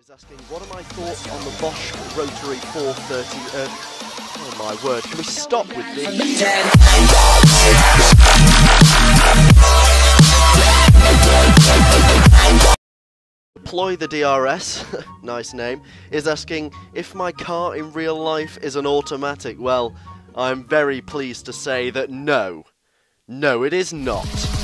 is asking, what are my thoughts on the Bosch rotary 430? Oh my word, can we stop with this? Deploy the DRS, nice name, is asking if my car in real life is an automatic. Well, I'm very pleased to say that no. No, it is not.